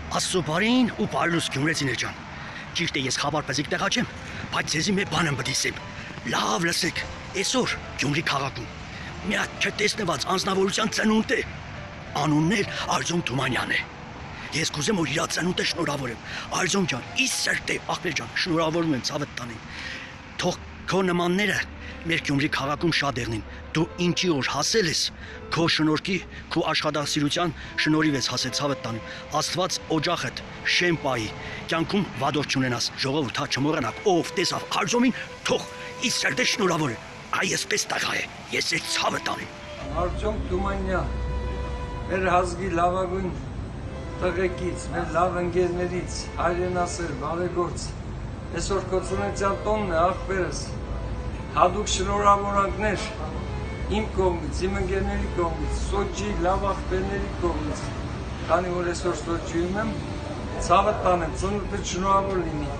Աստծոբարին ու բարլուս Գյումրեցիներ ջան։ Ճիշտ է ես խաբար պզիկ տեղա չեմ, բայց ձեզի մի բան եմ պետք ասեմ։ Լավ լսեք, այսօր Գյումրի քաղաքում մի հատ չտեսնված անձնավորության ծնունդ է։ Անունն էլ Արձոմ Թումանյանն է։ Ես կուզեմ որ իր ծնունդը շնորհավորեմ։ Արձոմ ջան, իս սրտե, ախպեր ջան, շնորհավորում եմ ցավդ տանին։ Թող քո նմանները մեր Գյումրի քաղաքում շատ եղնին։ Դու ինչի որ հասել ես, քո շնորհքի, քո աշխատասիրության շնորհիվ ես հասել ցավդ տանին։ Աստված օջախդ շեմ պայի, կյանքում վադոր չունենաս, ժողովուրդ հա չմոռանաք, ով տեսավ Արձոմին, թող իս սրտե շնորհավոր է։ Այսպես տղա է, ես էլ ցավը տանին։ Արձոմ Թումանյան, մեր ազգի լավագույն տղեկից, մեր լավ ընկերներից, հայրենասեր, բարեգործ, այսօր քո ծննդյան տոնն է, ախպերս, հատուկ շնորհավորանքներ իմ կողմից, իմ ընկերների կողմից, Սոչի լավ ախպերների կողմից, քանի որ այսօր Սոչիում եմ, ցավը տանեմ, ծնունդդ շնորհավոր լինի,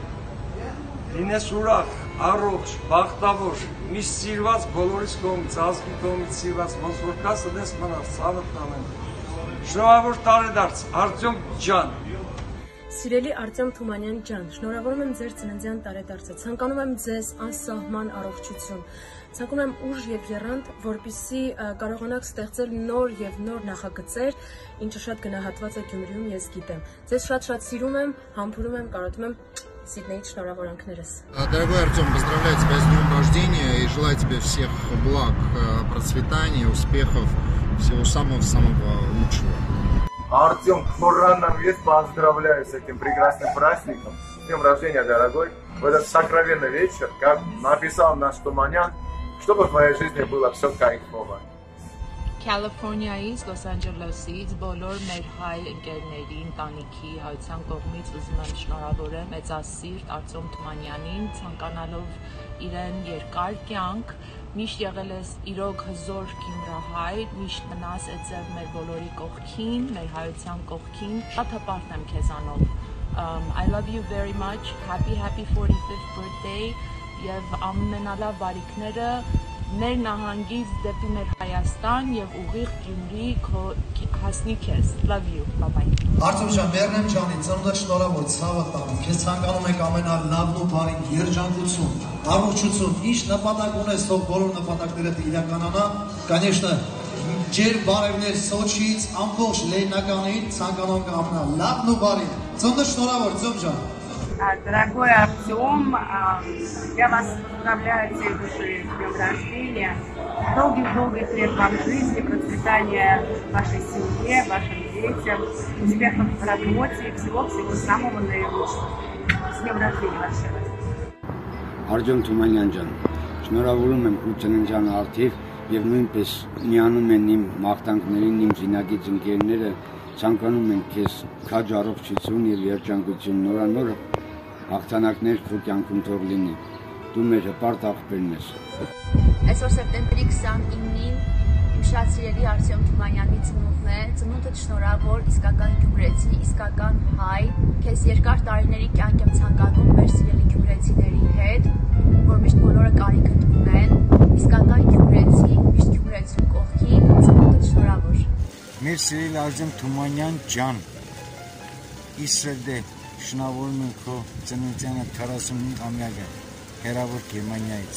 լինես ուրախ, առողջ, բախտավոր, միշտ սիրված բոլորիս կողմից, ազգի կողմից սիրված, ոնց որ կաս դες մնաց, ցավը տանեմ։ Շնորհավոր տարեդարձ, Արձոմ ջան։ Սիրելի Արձոմ Թումանյան ջան, շնորհավորում եմ ձեր ծննդյան տարեդարձը, ցանկանում եմ ձեզ անսահման առողջություն, ցանկում եմ ուժ եւ եռանդ, որպեսզի կարողանաք ստեղծել նոր եւ նոր նախագծեր, ինչը շատ գնահատված է Գյումրիում, ես гитем։ Ձեզ շատ սիրում եմ, համբուրում եմ, կարոտում եմ Сидней, шнураворанкнерес. Дорогой Артем, поздравляю тебя с днем рождения и желаю тебе всех благ, процветания, успехов, всего самого-самого лучшего. Артем, я поздравляю с этим прекрасным праздником, с днем рождения, дорогой. В этот сокровенный вечер, как написал наш Туманян, чтобы в твоей жизни было все кайфово. Կալիֆոռնիայից, Լոս Անջելեսից, բոլոր մեր հայ ընկերների, ընտանիքի, հայության կողմից ուզում եմ շնորհավորել մեծասիրտ Արձոմ Թումանյանին, ցանկանալով իրեն երկար կյանք, միշտ եղել ես իրոք հզոր գյումրահայ, միշտ մնաս այդտեղ մեր բոլորի կողքին, մեր հայության կողքին, շատ հպարտ եմ քեզանով։ I love you very much, happy 45th birthday եւ ամենալավ բարիքները մեր նահանգից դեպի մեր Հայաստան եւ ուղիղ Գյումրի հասնի քեզ։ Love you, bye bye։ Արձոմ ջան, Մերնեմ ջանի, ծնունդդ շնորհավոր, ցավը տանեմ։ Քեզ ցանկանում ենք ամենալավն ու բարին երջանկություն, առողջություն, ինչ նպատակ ունես, թող բոլոր նպատակներդ իրականանա։ Конечно, ջեր բարևներ Սոչիից, ամբողջ Լեննականից ցանկանում ենք ամենալավն ու բարին։ Ծնունդդ շնորհավոր, Արձոմ ջան։ Дорогой Артем, я вас поздравляю от всей души с днем рождения. Долгих лет вам жизни, процветания вашей семье, вашим детям, успехов в работе и всего-всего самого наилучшего. С днем рождения вашего. Արձոմ Թումանյան ջան, շնորհավորում եմ քո ծննդյան արդիվ եւ նույնպես միանում են իմ մաղթանքներին իմ զինագիծ ընկերները, ցանկանում եմ քեզ քաջ առողջություն եւ երջանկություն նորանոր հաղթանակներ քո կյանքում թող լինի։ Դու մեր հպարտ աղբերն ես։ Այսօր սեպտեմբերի 29-ին իմ շատ սիրելի Արձոմ Թումանյանի ծնունդն է, ծնունդդ շնորհավոր, իսկական գյումրեցի, իսկական հայ, քեզ երկար տարիների կյանք եմ ցանկանում մեր սիրելի գյումրեցիների հետ, որ միշտ բոլորը կարիքդ ունեն, իսկական գյումրեցի, միշտ գյումրեցու կողքին, ծնունդդ շնորհավոր։ Մեր սիրելի Արձոմ Թումանյան ջան, իսրդե շնորհավորում եմ քո ծննդյանը 45-ամյակը հեռավոր Գերմանիայից։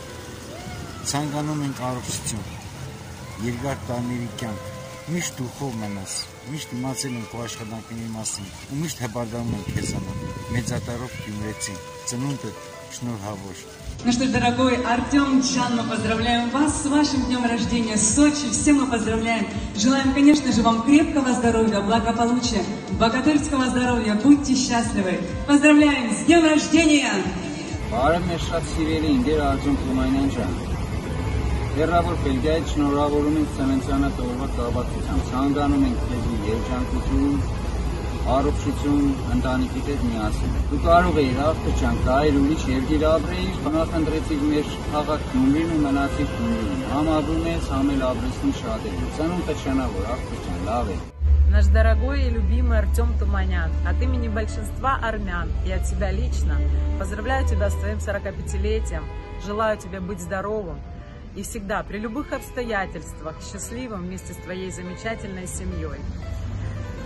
Ցանկանում ենք առողջություն, երկար տարիների կյանք, միշտ դուխով մնաս, միշտ իմացել ենք քո աշխատանքների մասին ու միշտ հպարտանում ենք քեզանով, մեծատարով Գյումրեցի, ծնունդդ շնորհավոր։ Ну что ж, дорогой Артем Джан, мы поздравляем вас с вашим днем рождения в Сочи. Все мы поздравляем. Желаем, конечно же, вам крепкого здоровья, благополучия, богатырского здоровья. Будьте счастливы. Поздравляем с днем рождения! Բարև մեր շատ սիրելի ընկեր Արձոմ Թումանյան ջան։ Հեռավոր Բելգիայից շնորհավորում ենք ծննդյանը տողովա կապակցությամբ։ Ցանկանում ենք քեզ երջանկություն, առողջություն, ընտանիքիդ հետ միասին։ Դու կարող ես աղբեր ջան, գայր ուրիշ երկիր ապրեիր, խնդրեցիք մեր քաղաք Գյումրին ու մնացիք Գյումրին։ Համադրում ես, համել ապրեցին շատերի։ Ծնունդը շնորհավոր, աղբեր ջան, լավ է։ Наш дорогой и любимый Артем Туманян, от имени большинства армян и от себя лично поздравляю тебя с твоим 45-летием, желаю тебе быть здоровым и всегда, при любых обстоятельствах, счастливым вместе с твоей замечательной семьей.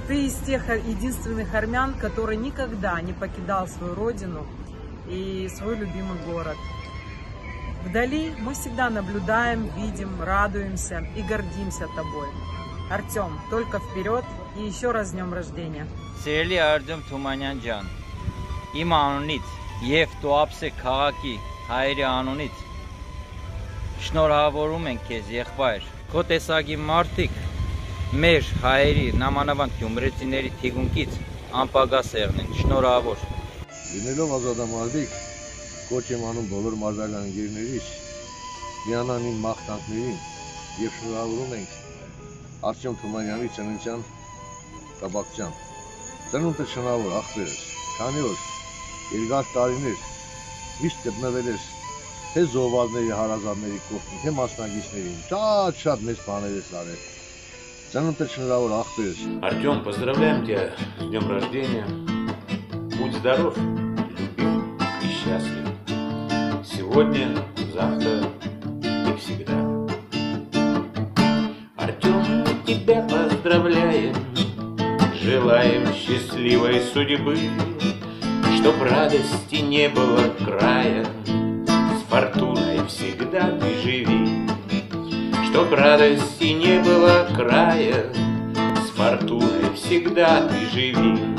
Ты из тех единственных армян, который никогда не покидал свою родину и свой любимый город. Вдали мы всегда наблюдаем, видим, радуемся и гордимся тобой. Артем, только вперед и еще раз с днем рождения. Սիրելի Արտյոմ Թումանյան ջան, իմ անունից եւ Տոապսե քաղաքի հայերի անունից շնորհավորում ենք քեզ եղբայր։ Քո տեսակի մարդիկ մեր հայերի նամանավանդ գյումրեցիների թիգունքից անպագաս եղնեն։ Շնորհավոր։ Լինելով ազատամարտիկ, կոչ եմ անում բոլոր մարզական ընկերներիս միանան իմ մաղթանքներին եւ շնորհավորում ենք Արտյոմ Թումանյանի ծննդյան կաբակցությամբ։ Ծնունդը շնորհավոր աղբերս, քանի որ երկար տարիներ միշտ գտնվել ես թե զոհվածների հարազատների կողքին, թե մասնակիցներին, շատ մեծ բաներ ես արել։ Ծնունդը շնորհավոր աղբերս։ Артем, поздравляем тебя с днем рождения. Будь здоров, любим и счастлив. Сегодня, завтра и всегда. Артем, мы тебя поздравляем. Желаем счастливой судьбы, чтоб радости не было края. С фортуной всегда ты живи, чтоб радости не было края. С фортуной всегда ты живи.